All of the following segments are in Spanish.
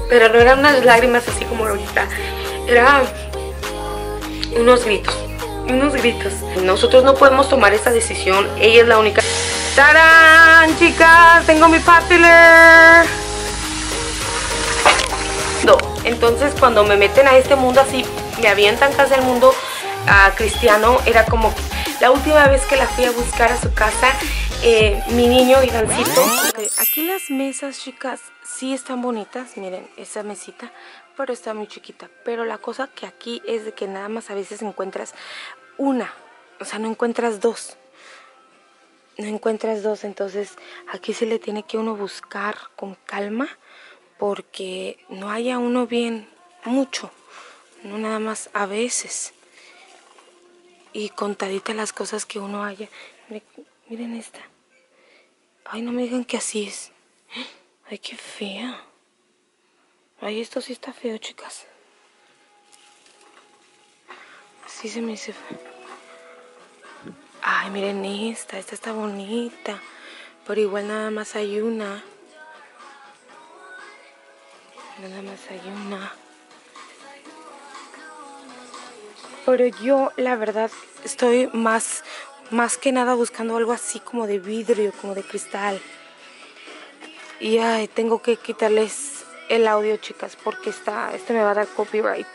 Pero no eran unas lágrimas así como ahorita. Era unos gritos. Nosotros no podemos tomar esa decisión. Ella es la única. ¡Tarán, chicas! Tengo mi Papiler. No. Entonces cuando me meten a este mundo así, me avientan casi al mundo cristiano, era como la última vez que la fui a buscar a su casa, mi niño Ivancito. Aquí las mesas, chicas, sí están bonitas. Miren, esa mesita, pero está muy chiquita. Pero la cosa que aquí es de que nada más a veces encuentras una, o sea, no encuentras dos. No encuentras dos, entonces aquí se le tiene que uno buscar con calma, porque no haya uno bien mucho, no nada más a veces. Y contaditas las cosas que uno haya. Miren esta. Ay, no me digan que así es. Ay, qué fea. Ay, esto sí está feo, chicas. Así se me dice. Ay, miren esta está bonita. Pero igual nada más hay una. Nada más hay una. Pero yo, la verdad, estoy más que nada buscando algo así como de vidrio, como de cristal. Y ay, tengo que quitarles el audio, chicas, porque este me va a dar copyright.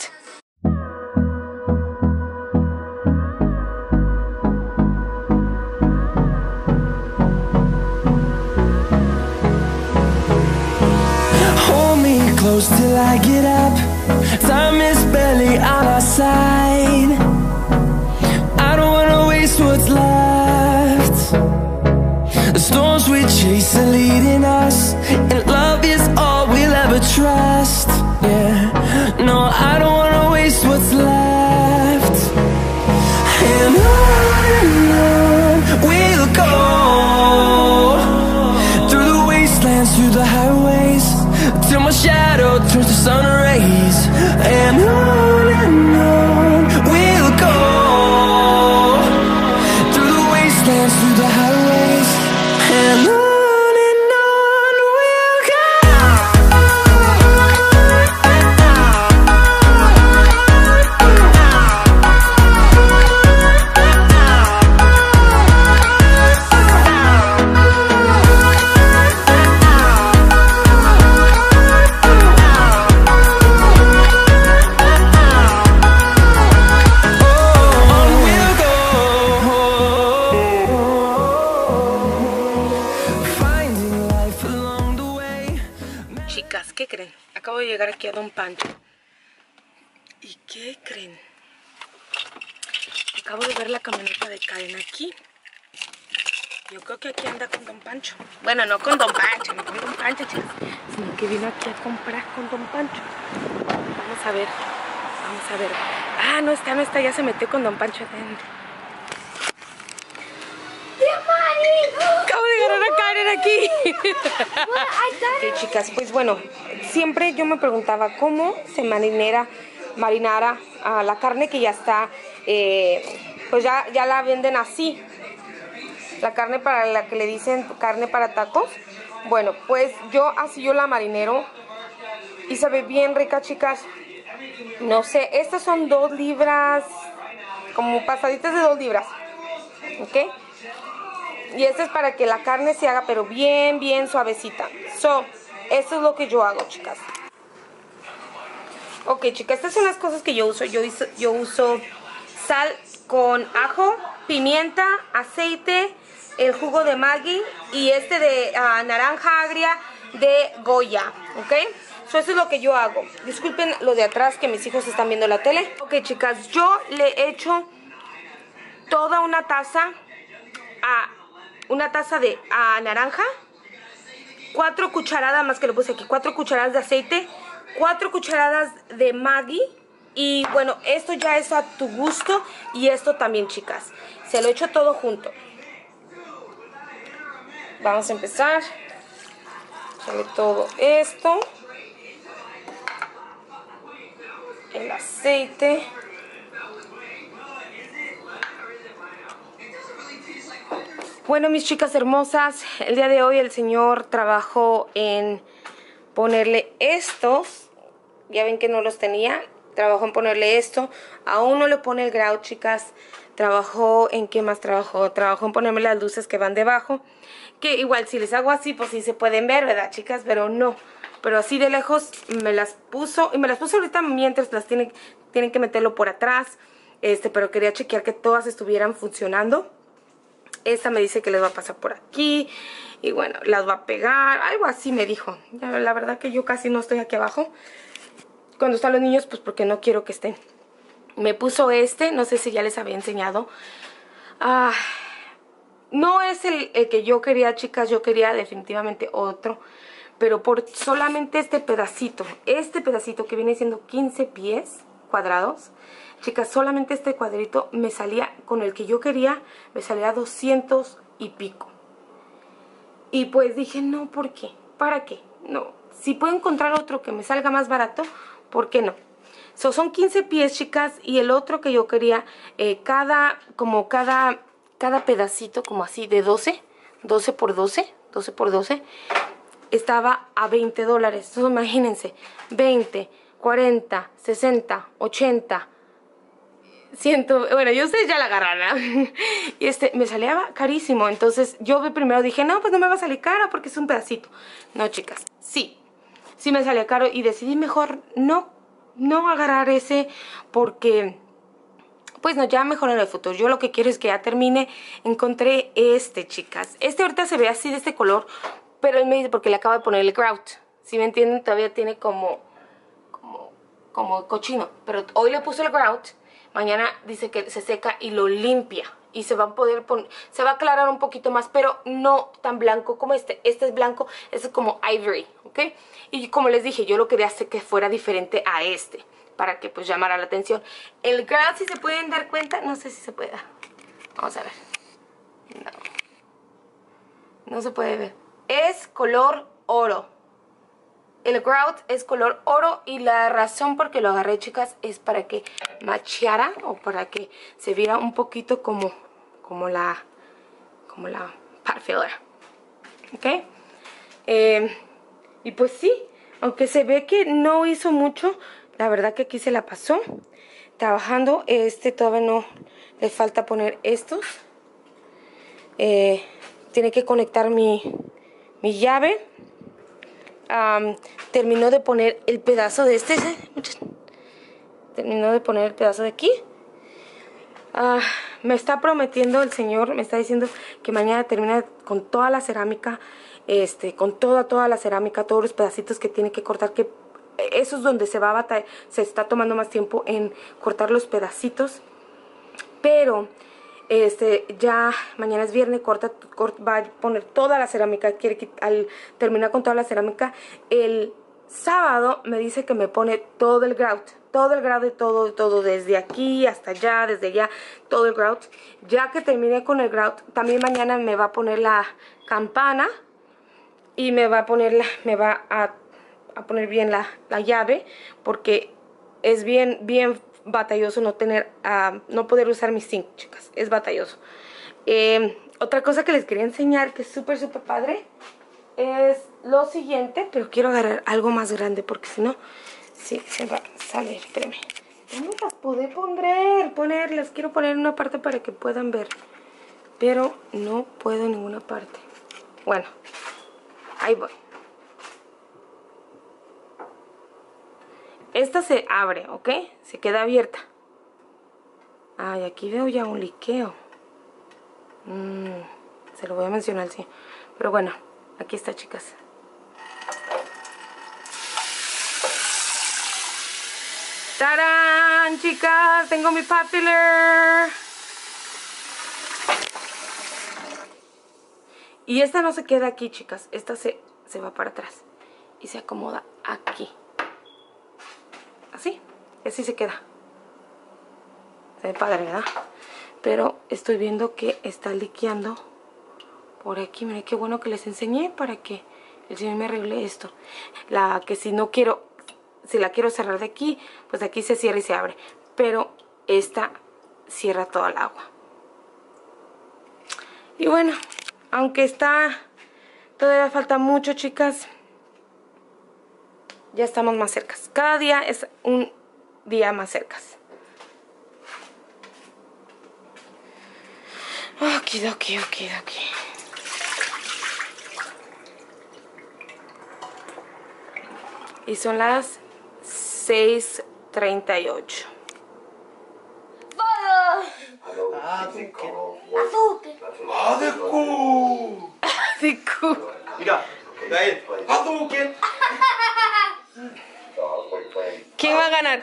Close till I get up. Time is barely on our side. I don't wanna waste what's left. The storms we chase are leading us, and love is all we'll ever trust. Yeah, no, I don't wanna waste what's left. And on we'll go, through the wastelands, through the highways, till my shadow turns to sun rays. And on we'll go, through the wastelands, through the highways. And on we'll go. Chicas, ¿qué creen? Acabo de llegar aquí a Don Pancho. ¿Y qué creen? Acabo de ver la camioneta de Karen aquí. Yo creo que aquí anda con Don Pancho. Bueno, no con Don Pancho, no con Don Pancho, chicas, sino que vino aquí a comprar con Don Pancho. Vamos a ver. Ah, no está, ya se metió con Don Pancho adentro. Acabo de agarrar a Karen aquí. Ok, chicas, pues bueno, siempre yo me preguntaba cómo se marinara la carne que ya está, pues ya la venden así. La carne para la que le dicen carne para tacos. Bueno, pues yo la marinero y sabe bien rica, chicas. No sé, estas son 2 libras, como pasaditas de 2 libras, ¿ok? Y esto es para que la carne se haga pero bien suavecita. Esto es lo que yo hago, chicas. Ok, chicas, estas son las cosas que yo uso. Yo uso sal con ajo, pimienta, aceite, el jugo de Maggi y de naranja agria de Goya, ¿ok? Eso es lo que yo hago. Disculpen lo de atrás, que mis hijos están viendo la tele. Ok, chicas, yo le echo toda una taza de naranja, 4 cucharadas, más que lo puse aquí, 4 cucharadas de aceite, 4 cucharadas de Maggi. Y bueno, esto ya es a tu gusto. Y esto también, chicas, se lo echo todo junto. Vamos a empezar. Echarle todo esto, el aceite. Bueno, mis chicas hermosas, el día de hoy el Señor trabajó en ponerle estos. Ya ven que no los tenía. Trabajó en ponerle esto. Aún no le pone el grout, chicas. Trabajó en ¿qué más trabajó? Trabajó en ponerme las luces que van debajo. Que igual si les hago así, pues sí se pueden ver, ¿verdad, chicas? Pero no. Pero así de lejos me las puso. Y me las puso ahorita mientras las tienen que meterlo por atrás. Pero quería chequear que todas estuvieran funcionando. Esta me dice que les va a pasar por aquí. Y bueno, las va a pegar. Algo así me dijo. Ya, la verdad que yo casi no estoy aquí abajo. Cuando están los niños, pues porque no quiero que estén. Me puso no sé si ya les había enseñado. No es el que yo quería, chicas. Yo quería definitivamente otro. Pero por solamente este pedacito que viene siendo 15 pies cuadrados. Chicas, solamente este cuadrito me salía, con el que yo quería, me salía 200 y pico. Y pues dije, no, ¿por qué? ¿Para qué? No, si puedo encontrar otro que me salga más barato, ¿por qué no? Son 15 pies, chicas, y el otro que yo quería, cada pedacito, como así, de 12 por 12, estaba a $20. Entonces, imagínense, 20, 40, 60, 80... bueno, yo ustedes ya la agarran, y me salía carísimo. Entonces yo primero dije, no, pues no me va a salir caro porque es un pedacito. No, chicas, sí me salía caro. Y decidí mejor no agarrar ese, porque pues no, ya mejor en el futuro. Yo lo que quiero es que ya termine. Encontré chicas. Ahorita se ve así de este color, pero él me dice porque le acabo de poner el grout. Si me entienden, todavía tiene como cochino. Pero hoy le puse el grout. Mañana dice que se seca y lo limpia. Y se va a poder se va a aclarar un poquito más, pero no tan blanco como este. Este es blanco, este es como ivory, ¿ok? Y como les dije, yo lo quería hacer que fuera diferente a para que pues llamara la atención. El grout, si se pueden dar cuenta, no sé si se puede. Vamos a ver. No se puede ver. Es color oro. El grout es color oro, y la razón por que lo agarré, chicas, es para que macheara, o para que se viera un poquito como la part filler, ¿ok? Y pues sí, aunque se ve que no hizo mucho, la verdad que aquí se la pasó trabajando. Todavía no le falta poner estos. Tiene que conectar mi llave. Terminó de poner el pedazo de terminó de poner el pedazo de aquí. Me está prometiendo el señor, me está diciendo que mañana termina con toda la cerámica, con toda la cerámica, todos los pedacitos que tiene que cortar, que eso es donde se va a batallar, se está tomando más tiempo en cortar los pedacitos. Pero ya mañana es viernes, va a poner toda la cerámica. Al terminar con toda la cerámica, el sábado me dice que me pone todo el grout de todo, desde aquí hasta allá, desde allá, todo el grout. Ya que termine con el grout, también mañana me va a poner la campana y me va a poner a poner bien la llave, porque es bien batalloso no poder usar mi zinc, chicas. Es batalloso. Otra cosa que les quería enseñar, que es súper padre, es lo siguiente. Pero quiero agarrar algo más grande, porque si no, sí, se va a salir. Espérenme. No las puedo ponerlas. Quiero poner en una parte para que puedan ver, pero no puedo en ninguna parte. Bueno, ahí voy. Esta se abre, ¿ok? Se queda abierta. Ay, aquí veo ya un liqueo. Se lo voy a mencionar, sí. Pero bueno, aquí está, chicas. ¡Tarán, chicas! Tengo mi pot filler. Y esta no se queda aquí, chicas. Esta se va para atrás y se acomoda aquí. Así, así se queda. Se ve padre, ¿verdad? Pero estoy viendo que está liqueando por aquí. Miren qué bueno que les enseñé, para que el señor me arregle esto. Que si la quiero cerrar de aquí, pues de aquí se cierra y se abre. Pero esta cierra toda el agua. Y bueno, aunque todavía falta mucho, chicas. Ya estamos más cercas. Cada día es un día más cercas. Okidoki. Y son las 6:38. Mira, Gael, Hadouken. ¿Quién va a ganar?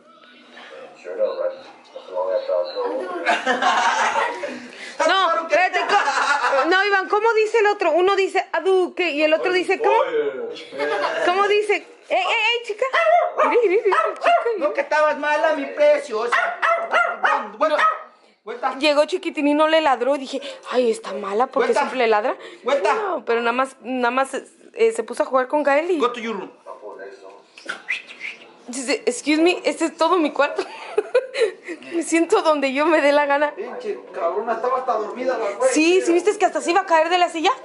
No, espérate. No, Iván, ¿cómo dice el otro? Uno dice Hadouken y el otro dice ¿cómo? ¿Cómo dice? Chica. No, que estabas mala, mi preciosa. Vuelta. Llegó Chiquitín y no le ladró. Dije, ay, está mala porque Vuelta. siempre le ladra. Vuelta. No, pero nada más se puso a jugar con Gael y... Go to your room. Dice, excuse me, este es todo mi cuarto. Me siento donde yo me dé la gana. Pinche cabrona, estaba hasta dormida la güey. Sí, ¿sí viste que hasta se iba a caer de la silla?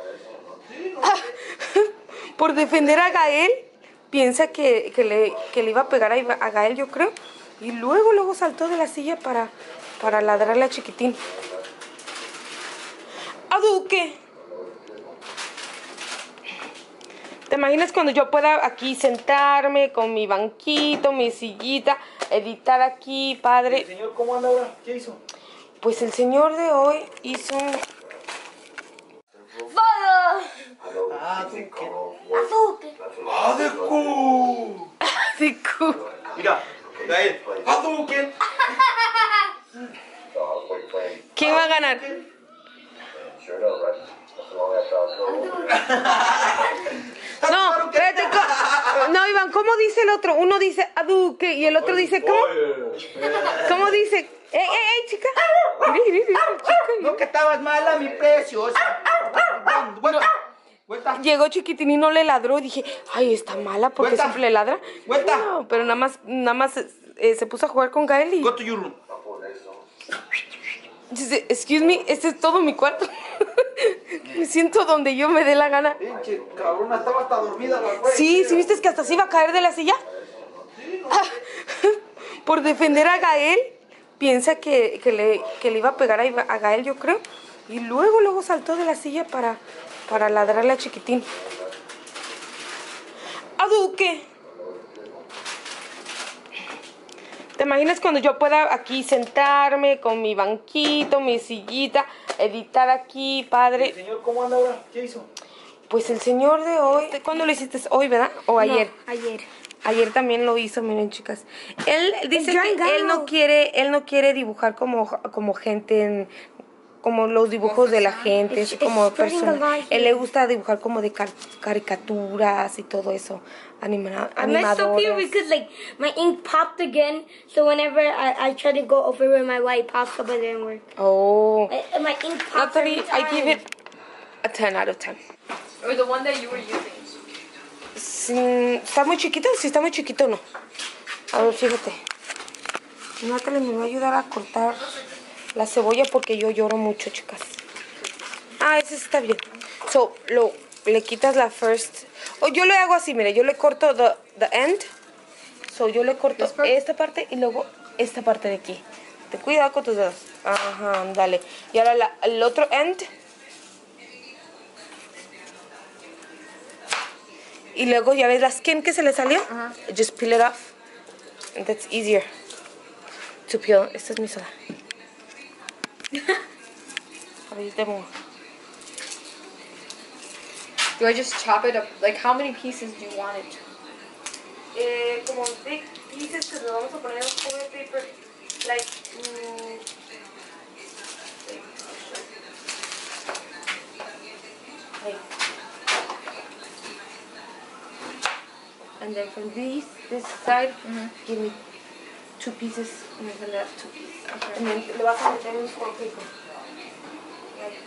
Por defender a Gael, piensa que le iba a pegar a Gael, yo creo. Y luego saltó de la silla para ladrarle a Chiquitín. ¡Hadouken! ¿Te imaginas cuando yo pueda aquí sentarme con mi banquito, mi sillita, editar aquí, ¿El padre? señor cómo anda ahora? ¿Qué hizo? Pues el señor de hoy hizo... Mira, Gael, Hadouken. ¿Quién va a ganar? No, espérate. No, Iván, ¿cómo dice el otro? Uno dice Hadouken y el otro dice ¿cómo? ¿Cómo dice? Chica. No, que estabas mala, mi preciosa. Vuelta. Llegó Chiquitín y no le ladró. Dije, ay, está mala porque Vuelta. siempre le ladra. Vuelta. No, pero nada más se puso a jugar con Gael y... Go to your room. Dice, excuse me, este es todo mi cuarto. Me siento donde yo me dé la gana. Pinche cabrona, estaba hasta dormida la güey. Sí, ¿sí viste que hasta se iba a caer de la silla? Por defender a Gael, piensa que le iba a pegar a Gael, yo creo. Y luego saltó de la silla para ladrarle a Chiquitín. ¡Hadouken! ¿Te imaginas cuando yo pueda aquí sentarme con mi banquito, mi sillita, editar aquí, padre? ¿El señor cómo anda ahora? ¿Qué hizo? Pues el señor de hoy... ¿Cuándo lo hiciste? ¿Hoy, verdad? ¿O ayer? No, ayer. Ayer también lo hizo, miren, chicas. Él dice ya que engañó. él no quiere dibujar como gente, como los dibujos de la gente, así como spreading the persona. lie Él le gusta dibujar como de caricaturas y todo eso, I messed up here animadores. because like my ink popped again. So whenever I try to go over where my light pops up, it didn't work. Oh, My ink pops every Natalie, time. I give it a 10 out of 10. Or the one that you were using. ¿Está muy chiquito? Sí, está muy chiquito, ¿no? A ver, fíjate. Natalie me va a ayudar a cortar la cebolla porque yo lloro mucho, chicas. Ese está bien. So, le quitas la first... O yo le hago así, mire, yo le corto the end. So, yo le corto esta parte y luego esta parte de aquí. Ten cuidado con tus dedos. Ajá, dale. Y ahora el otro end. Y luego ya ves la skin que se le salió. Just peel it off. And that's easier to peel. Esta es mi soda. Ahorita mo. Do I just chop it up? Like, how many pieces do you want it? Como big pieces que le vamos a poner en cover paper. Like, and then from this side, give me 2 pieces, and then from that 2 pieces. Okay. And then le vas a meter en cover paper. Like,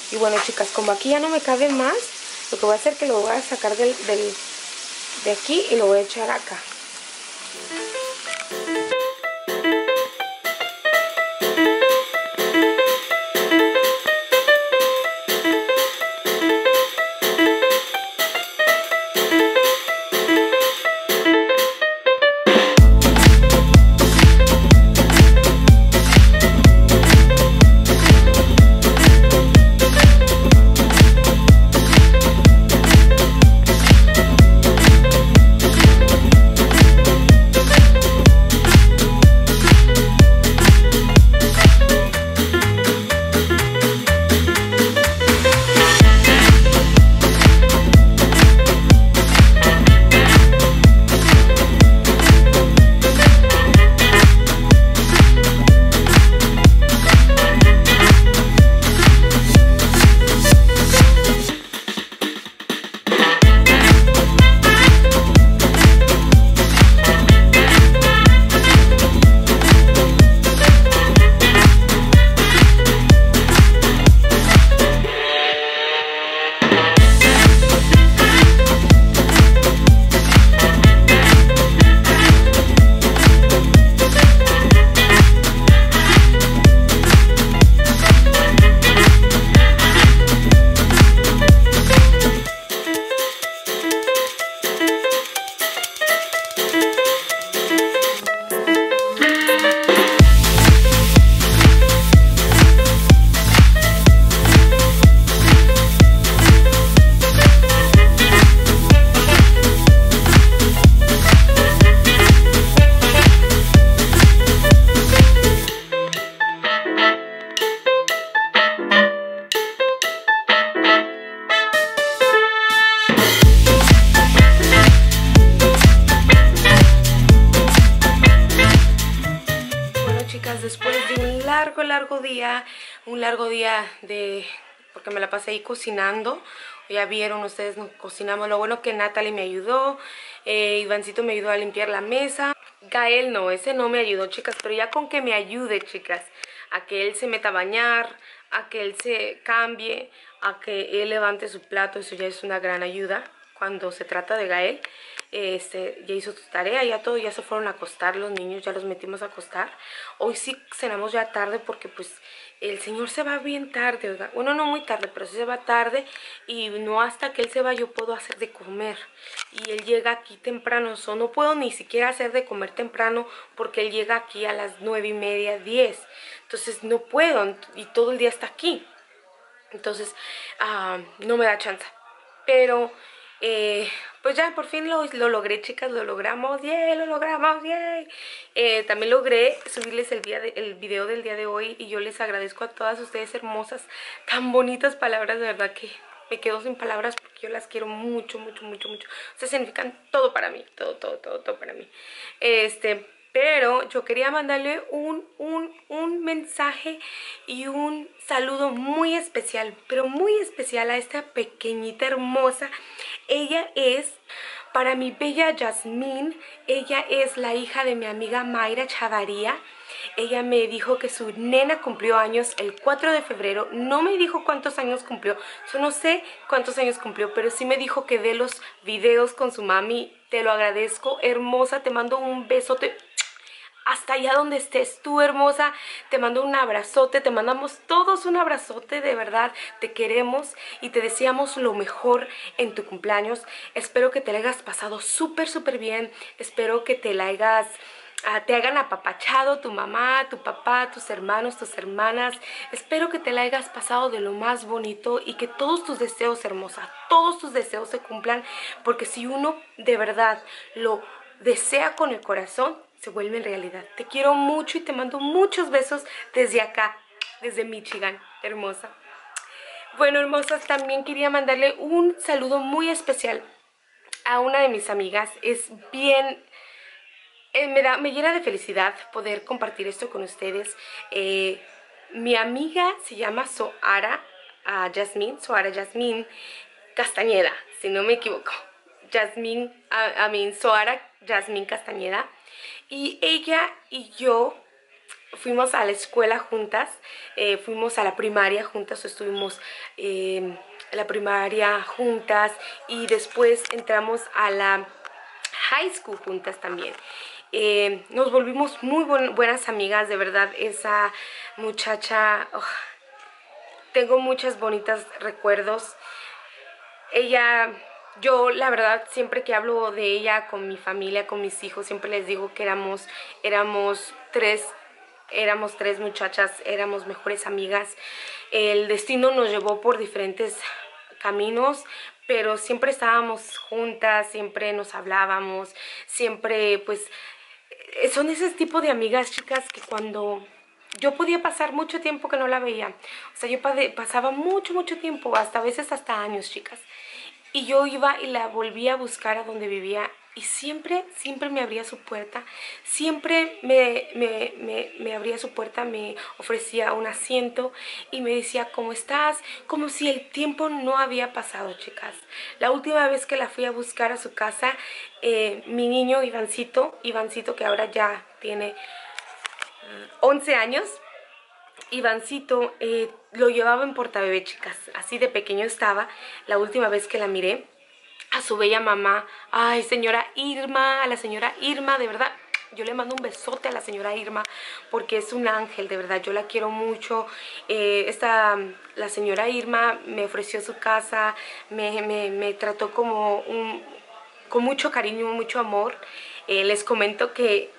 Y bueno, chicas, como aquí ya no me cabe más, lo que voy a hacer es que lo voy a sacar de aquí y lo voy a echar acá. Después de un largo día porque me la pasé ahí cocinando. Ya vieron ustedes, nos cocinamos. Lo bueno que Natalie me ayudó, Ivancito me ayudó a limpiar la mesa. Gael no, ese no me ayudó, chicas, pero ya con que me ayude, chicas, a que él se meta a bañar, a que él se cambie, a que él levante su plato, eso ya es una gran ayuda cuando se trata de Gael. Ya hizo su tarea, ya todo, ya se fueron a acostar los niños, ya los metimos a acostar. Hoy sí cenamos ya tarde porque pues el señor se va bien tarde, ¿verdad? Bueno, no muy tarde, pero sí se va tarde y no hasta que él se va yo puedo hacer de comer. Y él llega aquí temprano, no puedo ni siquiera hacer de comer temprano porque él llega aquí a las 9:30, 10. Entonces no puedo y todo el día está aquí. Entonces no me da chance. Pero pues ya por fin lo logré, chicas, lo logramos, ¡yay! Lo logramos, ¡yay! También logré subirles el video del día de hoy y yo les agradezco a todas ustedes hermosas, tan bonitas palabras, de verdad que me quedo sin palabras porque yo las quiero mucho, mucho, mucho, mucho. Ustedes significan todo para mí, todo para mí. Pero yo quería mandarle un mensaje y un saludo muy especial, pero muy especial a esta pequeñita hermosa. Ella es para mi bella Yasmín. Ella es la hija de mi amiga Mayra Chavarría. Ella me dijo que su nena cumplió años el 4 de febrero. No me dijo cuántos años cumplió. Yo no sé cuántos años cumplió, pero sí me dijo que ve los videos con su mami. Te lo agradezco, hermosa. Te mando un besote hasta allá donde estés tú, hermosa. Te mando un abrazote, te mandamos todos un abrazote, de verdad. Te queremos y te deseamos lo mejor en tu cumpleaños. Espero que te la hayas pasado súper, súper bien. Espero que te hayan apapachado tu mamá, tu papá, tus hermanos, tus hermanas. Espero que te la hayas pasado de lo más bonito y que todos tus deseos, hermosa, todos tus deseos se cumplan, porque si uno de verdad lo desea con el corazón, se vuelve en realidad. Te quiero mucho y te mando muchos besos desde acá, desde Michigan, hermosa. Bueno, hermosas, también quería mandarle un saludo muy especial a una de mis amigas. Es bien... me llena de felicidad poder compartir esto con ustedes. Mi amiga se llama Soara Yasmín Castañeda, si no me equivoco. Soara Yasmín Castañeda. Y ella y yo fuimos a la escuela juntas, fuimos a la primaria juntas, estuvimos la primaria juntas y después entramos a la high school juntas también. Nos volvimos muy buenas amigas, de verdad. Esa muchacha, tengo muchos bonitos recuerdos. Ella, yo la verdad siempre que hablo de ella con mi familia, con mis hijos, siempre les digo que éramos tres muchachas, éramos mejores amigas. El destino nos llevó por diferentes caminos, pero siempre estábamos juntas, siempre nos hablábamos, siempre pues son ese tipo de amigas, chicas, que cuando yo podía pasar mucho tiempo que no la veía, o sea, yo pasaba mucho tiempo, a veces hasta años, chicas, y yo iba y la volvía a buscar a donde vivía y siempre me abría su puerta, siempre me abría su puerta, me ofrecía un asiento y me decía ¿cómo estás? Como si el tiempo no había pasado, chicas. La última vez que la fui a buscar a su casa, mi niño Ivancito, que ahora ya tiene 11 años, Ivancito lo llevaba en portabebé, chicas, así de pequeño estaba la última vez que la miré. A su bella mamá, ay, señora Irma, a la señora Irma, de verdad, yo le mando un besote a la señora Irma porque es un ángel, de verdad, yo la quiero mucho. La señora Irma me ofreció su casa, me trató como con mucho cariño, mucho amor. Les comento que...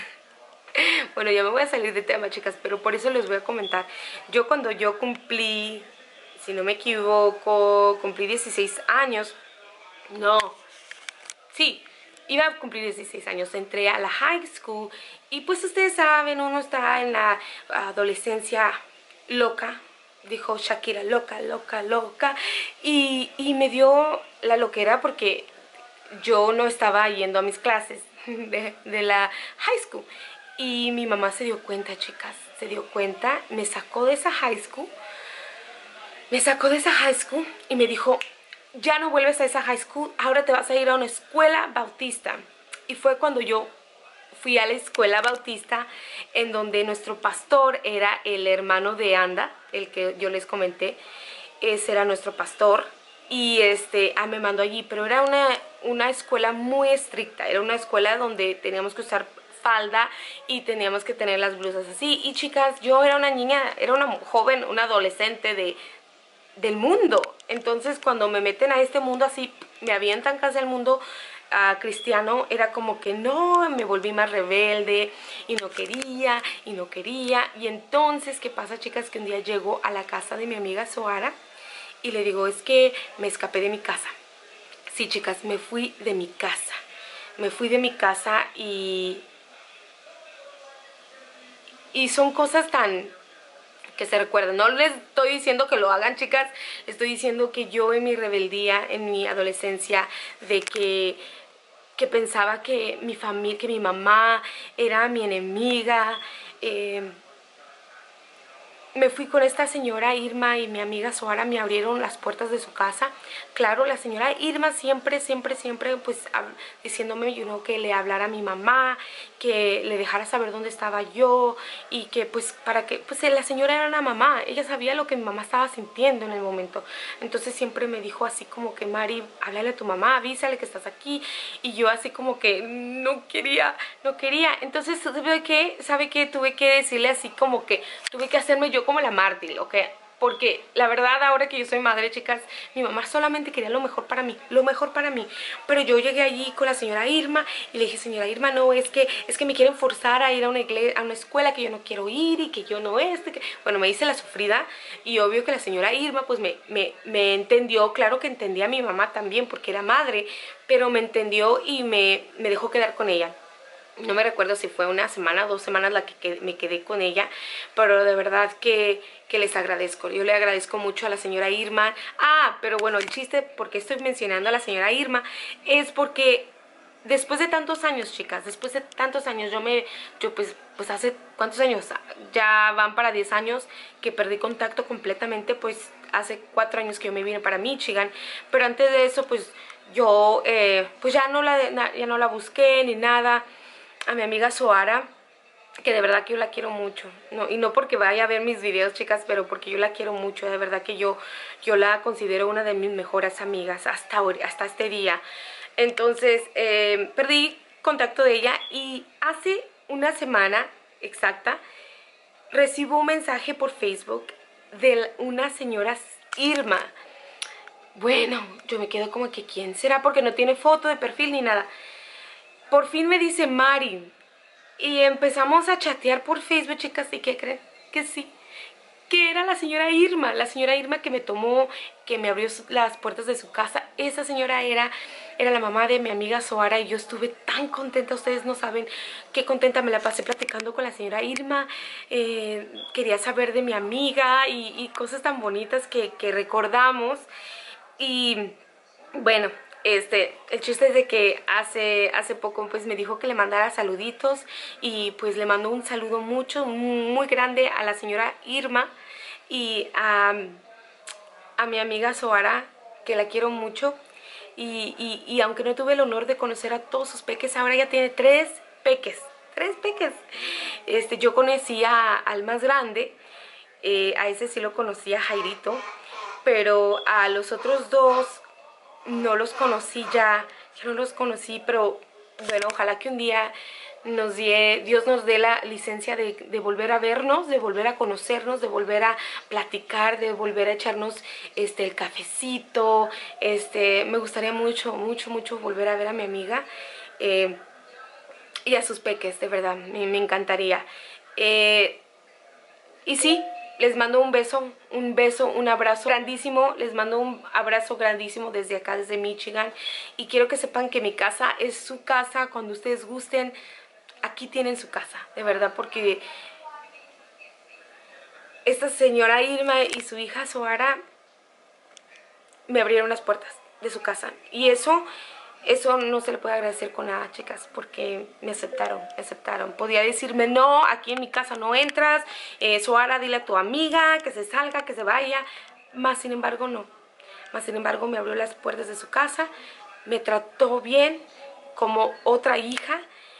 Bueno, ya me voy a salir de tema, chicas, pero por eso les voy a comentar. Yo cuando yo cumplí, si no me equivoco, cumplí 16 años... No, sí, iba a cumplir 16 años, entré a la high school y pues ustedes saben, uno está en la adolescencia loca, dijo Shakira, loca, y me dio la loquera porque yo no estaba yendo a mis clases de la high school y mi mamá se dio cuenta, chicas, se dio cuenta, me sacó de esa high school y me dijo... Ya no vuelves a esa high school, ahora te vas a ir a una escuela bautista. Y fue cuando yo fui a la escuela bautista en donde nuestro pastor era el hermano de Anda, el que yo les comenté. Ese era nuestro pastor y me mandó allí, pero era una escuela muy estricta. Era una escuela donde teníamos que usar falda y teníamos que tener las blusas así. Y chicas, yo era una niña, era una joven, una adolescente del mundo. Entonces cuando me meten a este mundo así, me avientan casi al mundo cristiano, era como que no, me volví más rebelde y no quería. Y entonces, ¿qué pasa, chicas? Que un día llego a la casa de mi amiga Zoara y le digo, es que me escapé de mi casa. Sí, chicas, me fui de mi casa y son cosas tan... que se recuerden. No les estoy diciendo que lo hagan, chicas, les estoy diciendo que yo en mi rebeldía, en mi adolescencia, de que pensaba que mi familia, que mi mamá era mi enemiga, me fui con esta señora Irma y mi amiga Zoara, me abrieron las puertas de su casa. Claro, la señora Irma siempre, pues diciéndome, que le hablara a mi mamá, que le dejara saber dónde estaba yo y que pues para que, pues la señora era una mamá, ella sabía lo que mi mamá estaba sintiendo en el momento. Entonces siempre me dijo así como que, Mari, háblale a tu mamá, avísale que estás aquí. Y yo así como que no quería. Entonces, ¿sabe qué? Tuve que decirle así como que, tuve que hacerme yo como la mártir, ¿ok? Porque la verdad, ahora que yo soy madre, chicas, mi mamá solamente quería lo mejor para mí. Pero yo llegué allí con la señora Irma y le dije, señora Irma, no, es que me quieren forzar a ir a una escuela que yo no quiero ir y que yo no Bueno, me hice la sufrida y obvio que la señora Irma pues me entendió. Claro que entendía a mi mamá también porque era madre, pero me entendió y me dejó quedar con ella. No me recuerdo si fue una semana o 2 semanas la que me quedé con ella, pero de verdad que les agradezco. Yo le agradezco mucho a la señora Irma. Pero bueno, el chiste, porque estoy mencionando a la señora Irma, es porque después de tantos años, chicas, después de tantos años, yo pues hace, ¿cuántos años? Ya van para 10 años que perdí contacto completamente, pues hace 4 años que yo me vine para Michigan, pero antes de eso, pues yo pues ya no la busqué ni nada. A mi amiga Zoara que de verdad que yo la quiero mucho, no, y no porque vaya a ver mis videos, chicas, pero porque yo la quiero mucho, de verdad que yo la considero una de mis mejores amigas hasta este día. Entonces perdí contacto de ella y hace una semana exacta recibo un mensaje por Facebook de una señora Irma. Bueno, yo me quedo como que ¿quién será? Porque no tiene foto de perfil ni nada. Por fin me dice Mari. Y empezamos a chatear por Facebook, chicas. ¿Y qué creen? Que sí. Que era la señora Irma que me tomó, que me abrió las puertas de su casa. Esa señora era la mamá de mi amiga Zoara y yo estuve tan contenta. Ustedes no saben qué contenta me la pasé platicando con la señora Irma. Quería saber de mi amiga y cosas tan bonitas que recordamos. Y bueno, el chiste es de que hace poco pues me dijo que le mandara saluditos y pues le mandó un saludo muy grande a la señora Irma y a mi amiga Zoara, que la quiero mucho, y aunque no tuve el honor de conocer a todos sus peques, ahora ya tiene 3 peques. Yo conocí al más grande, a ese sí lo conocí, a Jairito, pero a los otros 2 no los conocí ya, yo no los conocí, pero bueno, ojalá que un día Dios nos dé la licencia de volver a vernos, de volver a conocernos, de volver a platicar, de volver a echarnos el cafecito. Me gustaría mucho volver a ver a mi amiga y a sus peques, de verdad, me encantaría. Y sí, les mando un beso, un abrazo grandísimo. Les mando un abrazo grandísimo desde acá, desde Michigan. Y quiero que sepan que mi casa es su casa. Cuando ustedes gusten, aquí tienen su casa, de verdad, porque esta señora Irma y su hija Zoara me abrieron las puertas de su casa. Y eso no se le puede agradecer con nada, chicas, porque me aceptaron. Podía decirme, no, aquí en mi casa no entras, Zoara, dile a tu amiga que se salga, que se vaya. Más sin embargo, no. Más sin embargo, me abrió las puertas de su casa, me trató bien, como otra hija.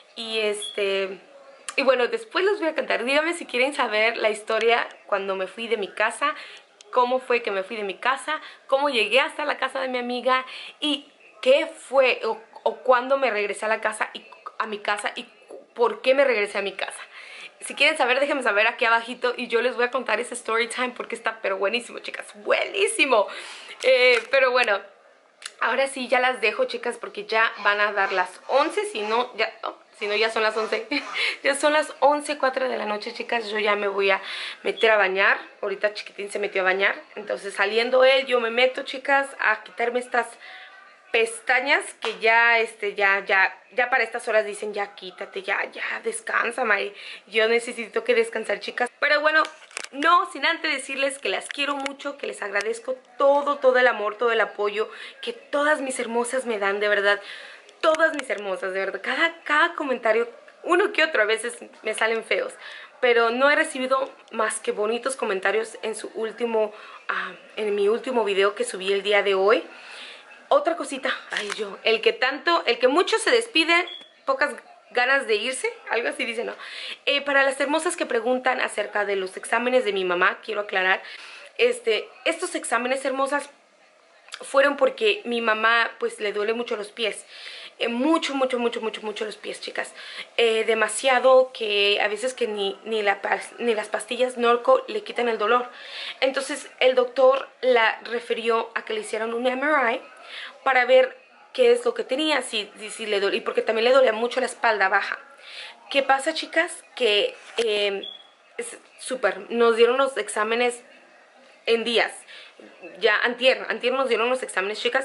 Y bueno, después les voy a contar. Díganme si quieren saber la historia cuando me fui de mi casa, cómo fue que me fui de mi casa, cómo llegué hasta la casa de mi amiga y qué fue o cuándo me regresé a mi casa y por qué me regresé a mi casa. Si quieren saber, déjenme saber aquí abajito y yo les voy a contar ese story time porque está pero buenísimo, chicas, buenísimo. Pero bueno, ahora sí ya las dejo, chicas, porque ya van a dar las 11, si no ya son las 11. Ya son las 11:04 de la noche, chicas. Yo ya me voy a meter a bañar. Ahorita Chiquitín se metió a bañar. Entonces saliendo él, yo me meto, chicas, a quitarme estas pestañas que ya para estas horas dicen ya quítate, ya descansa, Mari. Yo necesito que descansar, chicas. Pero bueno, no sin antes decirles que las quiero mucho, que les agradezco todo el amor, todo el apoyo que todas mis hermosas me dan, de verdad. Todas mis hermosas, de verdad. Cada comentario, uno que otro a veces me salen feos, pero no he recibido más que bonitos comentarios en en mi último video que subí el día de hoy. Otra cosita, el que mucho se despide, pocas ganas de irse, algo así dice, ¿no? Para las hermosas que preguntan acerca de los exámenes de mi mamá, quiero aclarar, estos exámenes, hermosas, fueron porque mi mamá pues le duele mucho los pies. Mucho los pies, chicas. Demasiado, que a veces que ni las pastillas Norco le quitan el dolor. Entonces el doctor la refirió a que le hicieran un MRI para ver qué es lo que tenía, si le dolía, y porque también le dolía mucho la espalda baja. ¿Qué pasa, chicas? Que es súper, nos dieron los exámenes en días. Ya antier nos dieron los exámenes, chicas.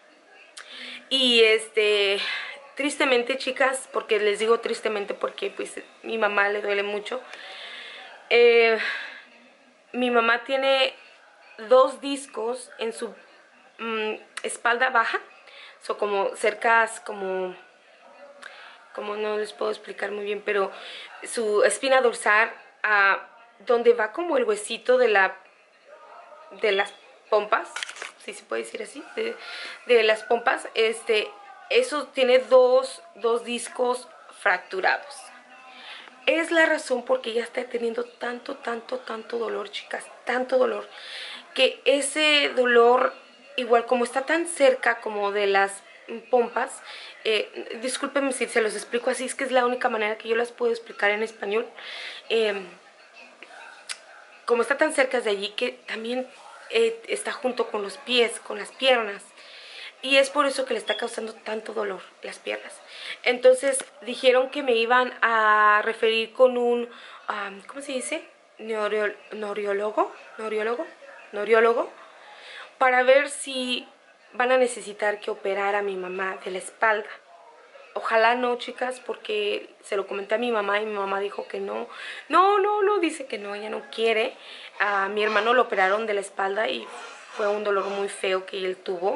Y tristemente, chicas, porque les digo tristemente porque pues mi mamá le duele mucho. Mi mamá tiene 2 discos en su espalda baja. Son como cercas, como no les puedo explicar muy bien, pero su espina dorsal, donde va como el huesito de las pompas, si se puede decir así, de las pompas, eso tiene dos discos fracturados. es la razón por qué ella está teniendo tanto dolor, chicas, tanto dolor, que ese dolor, igual como está tan cerca como de las pompas, discúlpenme si se los explico así, es que es la única manera que yo las puedo explicar en español, como está tan cerca de allí, que también está junto con los pies, con las piernas, y es por eso que le está causando tanto dolor las piernas. Entonces dijeron que me iban a referir con un, ¿cómo se dice? Noriólogo, para ver si van a necesitar que operar a mi mamá de la espalda. Ojalá no, chicas, porque se lo comenté a mi mamá y mi mamá dijo que no. No, dice que no, ella no quiere. A mi hermano lo operaron de la espalda y fue un dolor muy feo que él tuvo.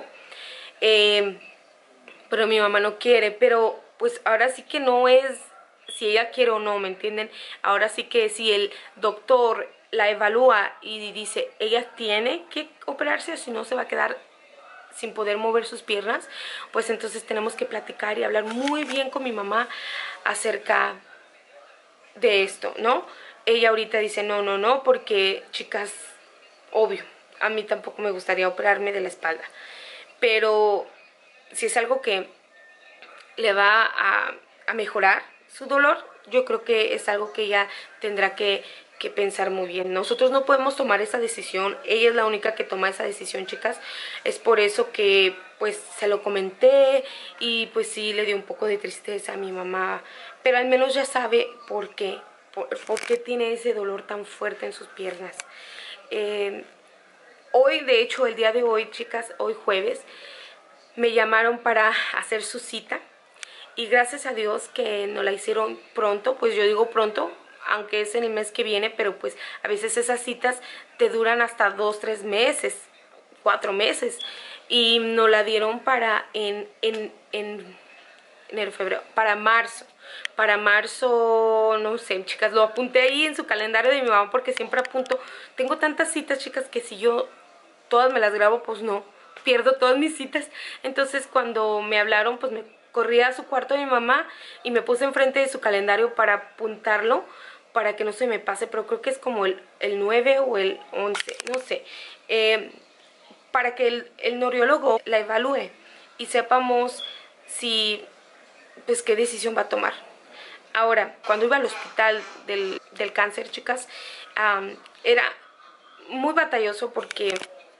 Pero mi mamá no quiere, pero pues ahora sí que no es si ella quiere o no, ¿me entienden? Ahora sí que si el doctor la evalúa y dice ella tiene que operarse o si no se va a quedar sin poder mover sus piernas, pues entonces tenemos que platicar y hablar muy bien con mi mamá acerca de esto, ¿no? Ella ahorita dice no, porque chicas, obvio, a mí tampoco me gustaría operarme de la espalda, pero si es algo que le va a mejorar su dolor, yo creo que es algo que ella tendrá que pensar muy bien. Nosotros no podemos tomar esa decisión, ella es la única que toma esa decisión, chicas. Es por eso que pues se lo comenté y pues sí le dio un poco de tristeza a mi mamá, pero al menos ya sabe por qué tiene ese dolor tan fuerte en sus piernas. Hoy, de hecho, el día de hoy, chicas, hoy jueves, me llamaron para hacer su cita y gracias a Dios que nos la hicieron pronto. Pues yo digo pronto, aunque es en el mes que viene, pero pues a veces esas citas te duran hasta 2, 3 meses, 4 meses. Y nos la dieron para enero, febrero, para marzo. Para marzo, no sé, chicas, lo apunté ahí en su calendario de mi mamá porque siempre apunto. Tengo tantas citas, chicas, que si yo todas me las grabo, pues no, pierdo todas mis citas. Entonces cuando me hablaron, pues me corrí a su cuarto de mi mamá y me puse enfrente de su calendario para apuntarlo, para que no se me pase, pero creo que es como el 9 o el 11, no sé, para que el neuriólogo la evalúe y sepamos si, pues qué decisión va a tomar. Ahora, cuando iba al hospital del cáncer, chicas, era muy batalloso porque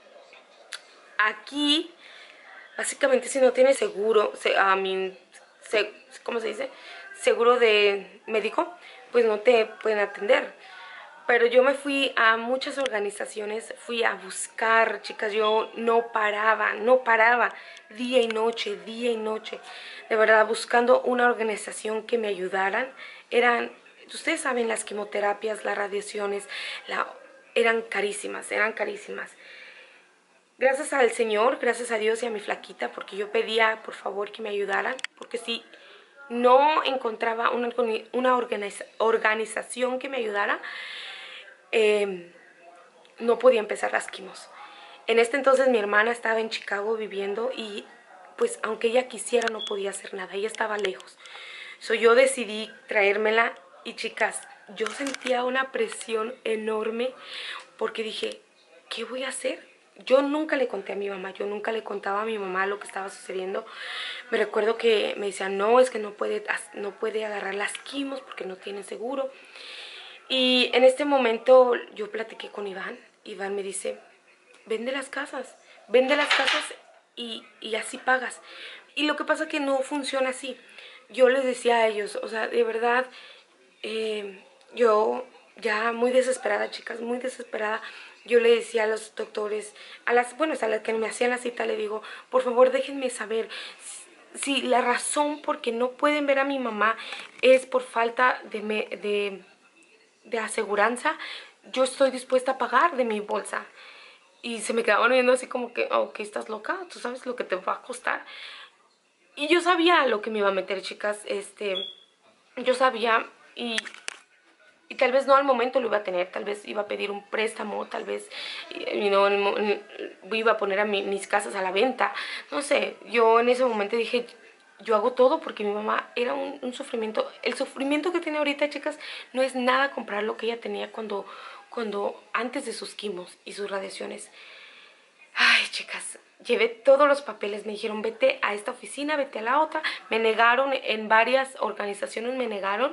aquí, básicamente, si no tienes seguro, ¿cómo se dice? Seguro de médico, pues no te pueden atender. Pero yo me fui a muchas organizaciones, fui a buscar, chicas, yo no paraba, día y noche, de verdad, buscando una organización que me ayudaran. Ustedes saben, las quimioterapias, las radiaciones, eran carísimas. Gracias al Señor, gracias a Dios y a mi flaquita, porque yo pedía, por favor, que me ayudaran, porque si no encontraba una organización que me ayudara, no podía empezar las quimos. En este entonces mi hermana estaba en Chicago viviendo y pues aunque ella quisiera no podía hacer nada, ella estaba lejos. Yo decidí traérmela y chicas, yo sentía una presión enorme porque dije, ¿qué voy a hacer? Yo nunca le conté a mi mamá, yo nunca le contaba a mi mamá lo que estaba sucediendo. Me recuerdo que me decían, no, es que no puede agarrar las quimos porque no tiene seguro. Y en este momento yo platiqué con Iván. Iván me dice, vende las casas y así pagas. Y lo que pasa es que no funciona así. Yo les decía a ellos, o sea, de verdad, yo ya muy desesperada, chicas, muy desesperada. Yo le decía a los doctores, a las que me hacían la cita, le digo, por favor déjenme saber si la razón por qué no pueden ver a mi mamá es por falta de aseguranza. Yo estoy dispuesta a pagar de mi bolsa. Y se me quedaban viendo así como que, ok, estás loca, tú sabes lo que te va a costar. Y yo sabía lo que me iba a meter, chicas, yo sabía y tal vez no al momento lo iba a tener, tal vez iba a pedir un préstamo, tal vez iba a poner mis casas a la venta, no sé. Yo en ese momento dije, yo hago todo porque mi mamá era un sufrimiento. El sufrimiento que tiene ahorita, chicas, no es nada comparar lo que ella tenía cuando antes de sus quimos y sus radiaciones. Ay, chicas, llevé todos los papeles. Me dijeron, vete a esta oficina, vete a la otra. Me negaron, en varias organizaciones me negaron.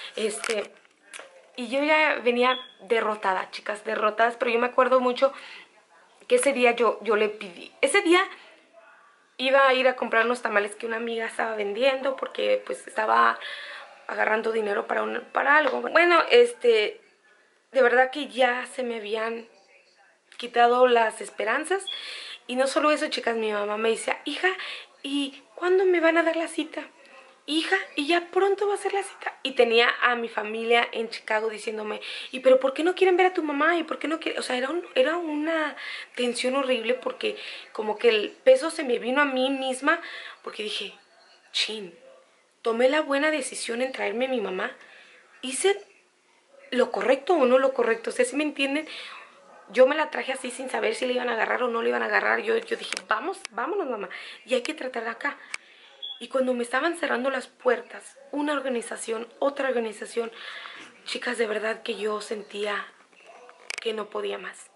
Y yo ya venía derrotada, chicas, derrotadas. Pero yo me acuerdo mucho que ese día yo le pedí. Ese día iba a ir a comprar unos tamales que una amiga estaba vendiendo porque pues estaba agarrando dinero para algo. Bueno, de verdad que ya se me habían quitado las esperanzas. Y no solo eso, chicas, mi mamá me decía, hija, ¿y cuándo me van a dar la cita? Hija, y ya pronto va a ser la cita. Y tenía a mi familia en Chicago diciéndome, ¿y pero por qué no quieren ver a tu mamá? ¿Y por qué no quieren? O sea, era una tensión horrible porque como que el peso se me vino a mí misma porque dije, chin, tomé la buena decisión en traerme a mi mamá. ¿Hice lo correcto o no lo correcto? O sea, ¿sí me entienden? Yo me la traje así sin saber si le iban a agarrar o no le iban a agarrar. Yo dije, vámonos, mamá. Y hay que tratar acá. Y cuando me estaban cerrando las puertas, una organización, otra organización, chicas, de verdad que yo sentía que no podía más.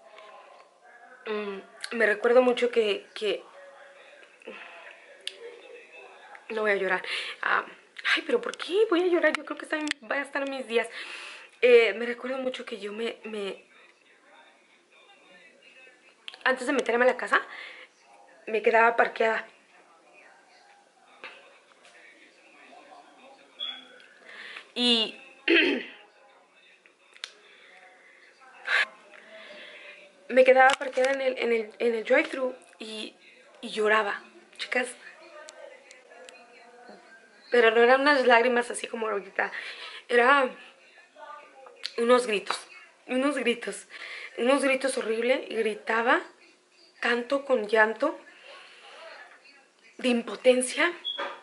Me recuerdo mucho que no voy a llorar. Ay, pero ¿por qué voy a llorar? Yo creo que va a estar en mis días. Me recuerdo mucho que yo antes de meterme a la casa, me quedaba parqueada. Y me quedaba parqueada en el drive-thru y lloraba, chicas. Pero no eran unas lágrimas así como ahorita. Era unos gritos horribles. Y gritaba tanto con llanto, de impotencia.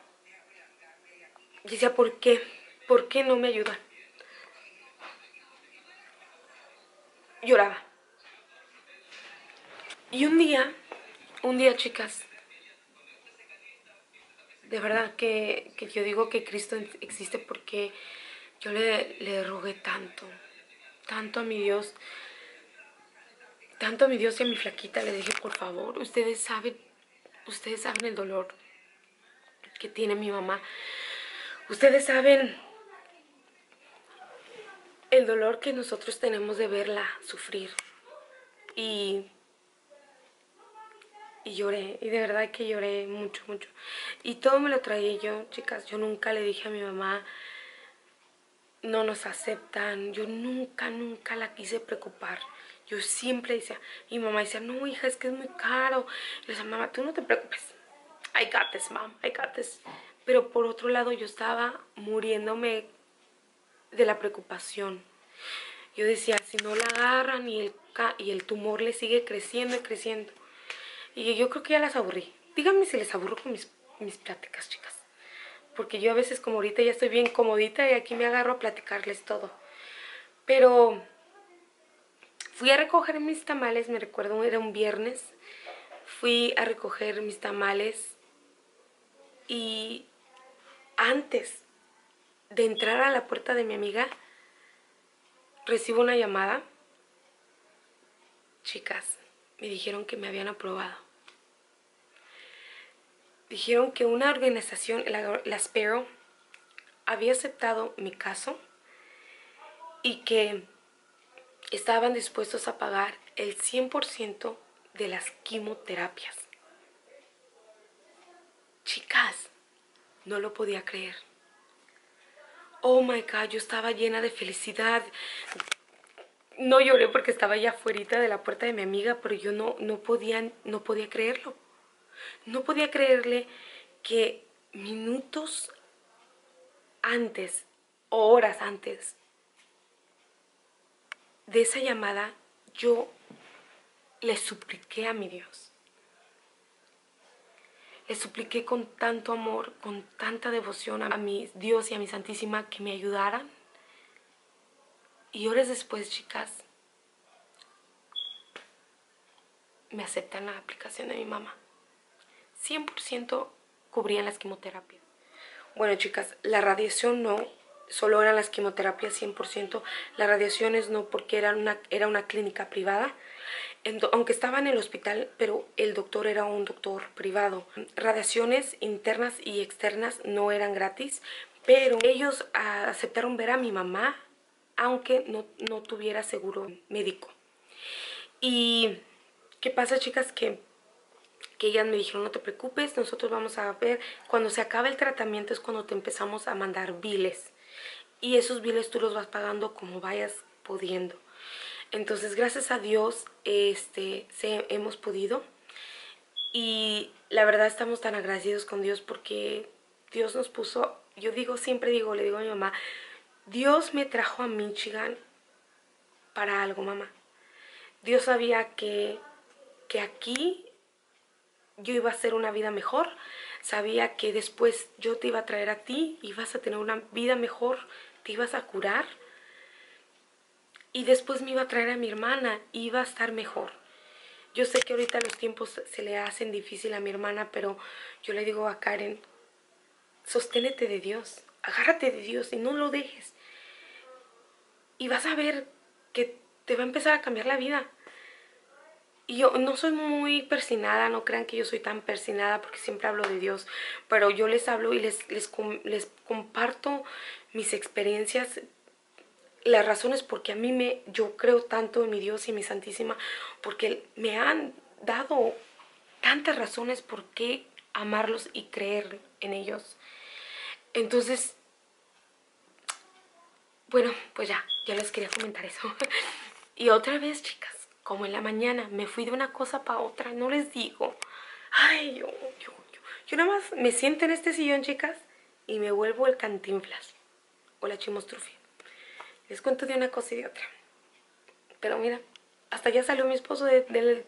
Y decía, ¿por qué? ¿Por qué no me ayudan? Lloraba. Y un día, chicas, de verdad que yo digo que Cristo existe porque yo le rogué tanto a mi Dios, tanto a mi Dios y a mi flaquita. Le dije, por favor, ustedes saben el dolor que tiene mi mamá. Ustedes saben el dolor que nosotros tenemos de verla sufrir. Y lloré, y de verdad que lloré mucho. Y todo me lo traía yo, chicas. Yo nunca le dije a mi mamá, no nos aceptan. Yo nunca la quise preocupar. Yo siempre decía, mi mamá decía, no, hija, es que es muy caro. Y le decía, mamá, tú no te preocupes. I got this, mom, I got this. Pero por otro lado, yo estaba muriéndome de la preocupación. Yo decía, si no la agarran y el tumor le sigue creciendo y creciendo. Y yo creo que ya las aburrí. Díganme si les aburro con mis pláticas, chicas. Porque yo a veces, como ahorita, ya estoy bien comodita y aquí me agarro a platicarles todo. Pero fui a recoger mis tamales, me recuerdo, era un viernes. Fui a recoger mis tamales y antes de entrar a la puerta de mi amiga, recibo una llamada. Chicas, me dijeron que me habían aprobado. Dijeron que una organización, la Sparrow, había aceptado mi caso y que estaban dispuestos a pagar el 100% de las quimioterapias. Chicas, no lo podía creer. Oh my God, yo estaba llena de felicidad. No lloré porque estaba ya afuera de la puerta de mi amiga, pero yo no podía creerlo. No podía creerle que minutos antes, o horas antes de esa llamada, yo le supliqué a mi Dios. Le supliqué con tanto amor, con tanta devoción a mi Dios y a mi Santísima que me ayudaran. Y horas después, chicas, me aceptan la aplicación de mi mamá. 100% cubrían las quimioterapias. Bueno, chicas, la radiación no, solo eran las quimioterapias 100%. Las radiaciones no, porque era una clínica privada. Aunque estaba en el hospital, pero el doctor era un doctor privado. Radiaciones internas y externas no eran gratis, pero ellos aceptaron ver a mi mamá, aunque no tuviera seguro médico. Y ¿qué pasa, chicas? Que ellas me dijeron, no te preocupes, nosotros vamos a ver, cuando se acaba el tratamiento es cuando te empezamos a mandar biles. Y esos biles tú los vas pagando como vayas pudiendo. Entonces, gracias a Dios, hemos podido. Y la verdad estamos tan agradecidos con Dios porque Dios nos puso, siempre digo, le digo a mi mamá, Dios me trajo a Michigan para algo, mamá. Dios sabía que aquí yo iba a hacer una vida mejor. Sabía que después yo te iba a traer a ti, ibas a tener una vida mejor, te ibas a curar. Y después me iba a traer a mi hermana, iba a estar mejor. Yo sé que ahorita los tiempos se le hacen difícil a mi hermana, pero yo le digo a Karen, sosténete de Dios, agárrate de Dios y no lo dejes. Y vas a ver que te va a empezar a cambiar la vida. Y yo no soy muy persinada, no crean que yo soy tan persinada porque siempre hablo de Dios. Pero yo les hablo y les comparto mis experiencias. Las razones porque yo creo tanto en mi Dios y en mi Santísima, porque me han dado tantas razones por qué amarlos y creer en ellos. Entonces, bueno, pues ya les quería comentar eso. Y otra vez, chicas, como en la mañana, me fui de una cosa para otra, no les digo. Ay, yo nada más me siento en este sillón, chicas, y me vuelvo el Cantinflas o la Chimostrufia. Les cuento de una cosa y de otra. Pero mira, hasta ya salió mi esposo de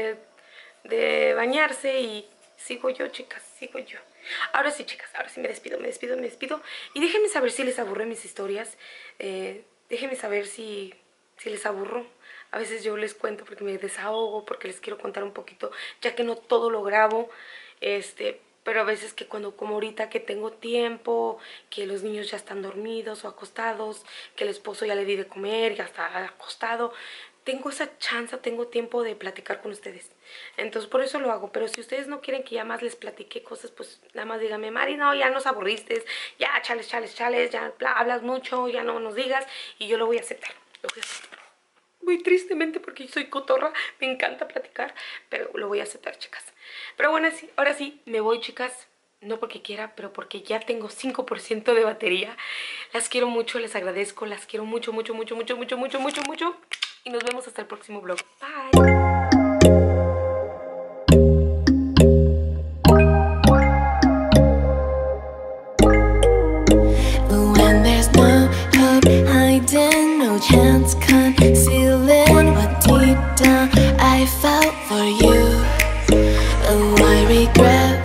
bañarse y sigo yo, chicas, sigo yo. Ahora sí, chicas, ahora sí me despido. Y déjenme saber si les aburren mis historias. Déjenme saber si les aburro. A veces yo les cuento porque me desahogo, porque les quiero contar un poquito, ya que no todo lo grabo. Pero a veces que como ahorita que tengo tiempo, que los niños ya están dormidos o acostados, que el esposo ya le di de comer, ya está acostado, tengo esa chance, tengo tiempo de platicar con ustedes. Entonces por eso lo hago. Pero si ustedes no quieren que ya más les platique cosas, pues nada más díganme, Mari, no, ya nos aburriste, ya chales, ya hablas mucho, ya no nos digas, y yo lo voy a aceptar. Lo voy a aceptar. Muy tristemente porque yo soy cotorra, me encanta platicar, pero lo voy a aceptar, chicas. Pero bueno, sí, ahora sí, me voy, chicas. No porque quiera, pero porque ya tengo 5% de batería. Las quiero mucho, les agradezco, las quiero mucho. Y nos vemos hasta el próximo vlog. Bye. Chance concealing what deep down I felt for you. Oh, I regret